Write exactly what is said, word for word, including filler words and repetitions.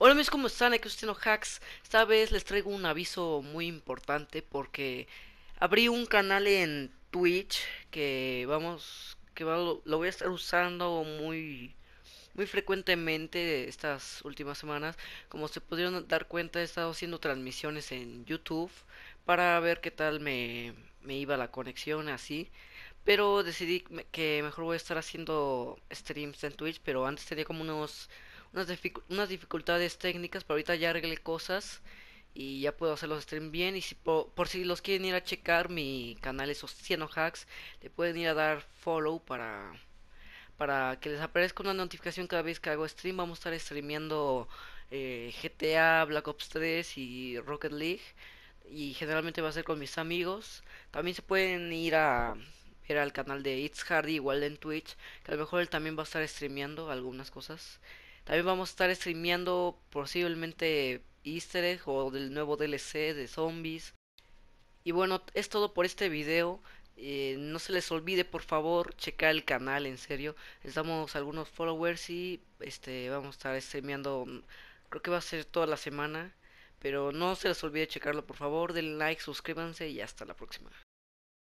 Hola amigos, ¿cómo están? Aquí Cristiano Hacks. Esta vez les traigo un aviso muy importante porque abrí un canal en Twitch que vamos, que va- lo, lo voy a estar usando muy, muy frecuentemente estas últimas semanas. Como se pudieron dar cuenta, he estado haciendo transmisiones en YouTube para ver qué tal me, me iba la conexión así. Pero decidí me- que mejor voy a estar haciendo streams en Twitch, pero antes tenía como unos unas, dificu- unas dificultades técnicas, pero ahorita ya arreglé cosas y ya puedo hacer los streams bien. Y si po- por, si los quieren ir a checar, mi canal es Ostieno Hacks, le pueden ir a dar follow para para que les aparezca una notificación cada vez que hago stream. Vamos a estar streameando eh, G T A, Black Ops tres y Rocket League. Y generalmente va a ser con mis amigos. También se pueden ir a ver al canal de It's Hardy, igual en Twitch, que a lo mejor él también va a estar streameando algunas cosas. También vamos a estar streameando posiblemente Easter egg o del nuevo D L C de zombies. Y bueno, es todo por este video. Eh, no se les olvide por favor checar el canal, en serio. Estamos algunos followers y este vamos a estar streameando. mm, Creo que va a ser toda la semana. Pero no se les olvide checarlo por favor. Denle like, suscríbanse y hasta la próxima.